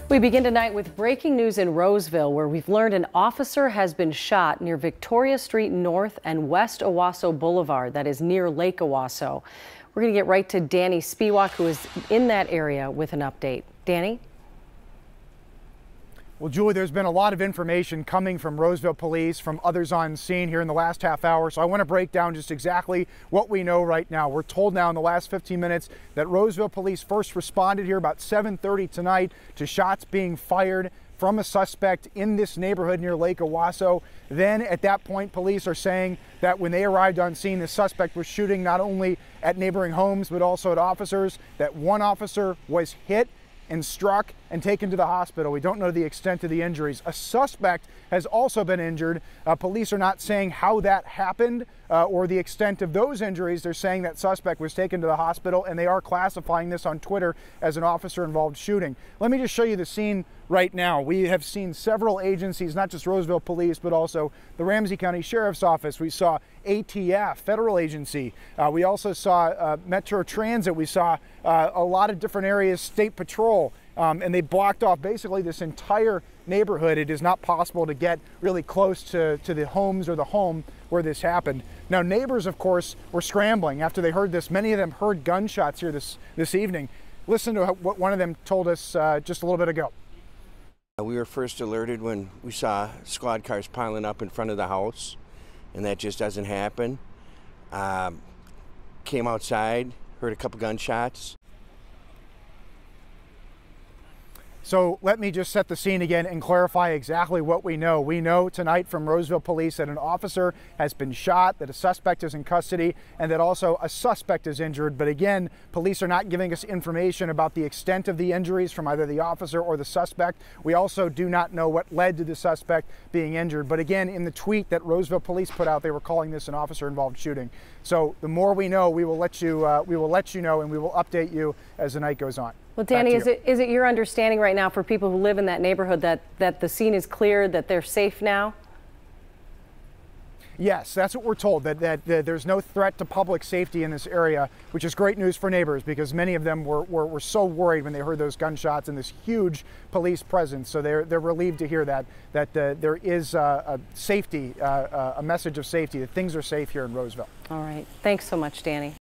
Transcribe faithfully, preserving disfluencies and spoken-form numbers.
We begin tonight with breaking news in Roseville, where we've learned an officer has been shot near Victoria Street North and West Owasso Boulevard, that is near Lake Owasso. We're going to get right to Danny Spiewak, who is in that area, with an update. Danny? Well, Julie, there's been a lot of information coming from Roseville police, from others on scene here in the last half hour. So I want to break down just exactly what we know right now. We're told now in the last fifteen minutes that Roseville police first responded here about seven thirty tonight to shots being fired from a suspect in this neighborhood near Lake Owasso. Then at that point, police are saying that when they arrived on scene, the suspect was shooting not only at neighboring homes, but also at officers, that one officer was hit and struck and taken to the hospital. We don't know the extent of the injuries. A suspect has also been injured. Uh, police are not saying how that happened uh, or the extent of those injuries. They're saying that suspect was taken to the hospital, and they are classifying this on Twitter as an officer-involved shooting. Let me just show you the scene right now. We have seen several agencies, not just Roseville Police, but also the Ramsey County Sheriff's Office. We saw A T F, federal agency. Uh, we also saw uh, Metro Transit. We saw uh, a lot of different areas, State Patrol. Um, and they blocked off basically this entire neighborhood. It is not possible to get really close to, to the homes or the home where this happened. Now, neighbors, of course, were scrambling after they heard this. Many of them heard gunshots here this, this evening. Listen to what one of them told us uh, just a little bit ago. We were first alerted when we saw squad cars piling up in front of the house, and that just doesn't happen. Um, came outside, heard a couple gunshots. So let me just set the scene again and clarify exactly what we know. We know tonight from Roseville Police that an officer has been shot, that a suspect is in custody, and that also a suspect is injured. But again, police are not giving us information about the extent of the injuries from either the officer or the suspect. We also do not know what led to the suspect being injured. But again, in the tweet that Roseville Police put out, they were calling this an officer-involved shooting. So the more we know, we will let you uh, we will let you know, and we will update you as the night goes on. Well, Danny, is it is it your understanding right now for people who live in that neighborhood that that the scene is cleared, that they're safe now? Yes, that's what we're told, that, that, that there's no threat to public safety in this area, which is great news for neighbors because many of them were, were, were so worried when they heard those gunshots and this huge police presence. So they're, they're relieved to hear that, that uh, there is uh, a safety, uh, uh, a message of safety, that things are safe here in Roseville. All right. Thanks so much, Danny.